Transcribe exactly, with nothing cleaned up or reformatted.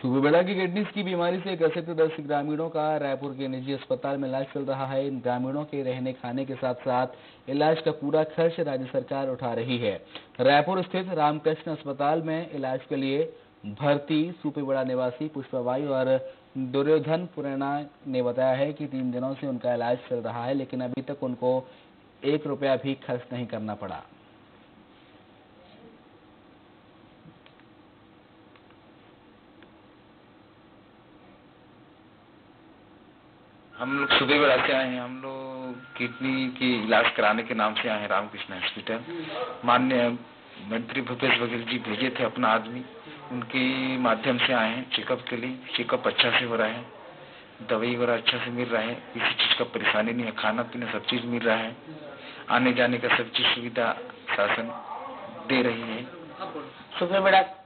सुबेबेड़ा की किडनीज की बीमारी से ग्रसित दस ग्रामीणों का रायपुर के निजी अस्पताल में इलाज चल रहा है। इन ग्रामीणों के रहने खाने के साथ साथ इलाज का पूरा खर्च राज्य सरकार उठा रही है। रायपुर स्थित रामकृष्ण अस्पताल में इलाज के लिए भर्ती सुपेबेड़ा निवासी पुष्पाबाई और दुर्योधन पुरेना ने बताया है कि तीन दिनों से उनका इलाज चल रहा है, लेकिन अभी तक उनको एक रुपया भी खर्च नहीं करना पड़ा। हम लोग सुबेबेड़ा से आए हैं। हम लोग किडनी की इलाज कराने के नाम से आए हैं रामकृष्ण हॉस्पिटल। माननीय मंत्री भूपेश बघेल जी भेजे थे अपना आदमी, उनके माध्यम से आए हैं चेकअप के लिए। चेकअप अच्छा से हो रहा है, दवाई वगैरह अच्छा से मिल रहा है, किसी चीज का परेशानी नहीं है, खाना पीना सब चीज मिल रहा है, आने जाने का सब चीज सुविधा शासन दे रही है। सुबेबेड़ा